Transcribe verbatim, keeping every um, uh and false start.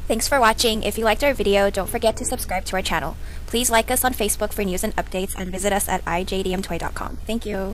Thanks for watching. If you liked our video, don't forget to subscribe to our channel. Please like us on Facebook for news and updates and visit us at i J D M Toy dot com. Thank you.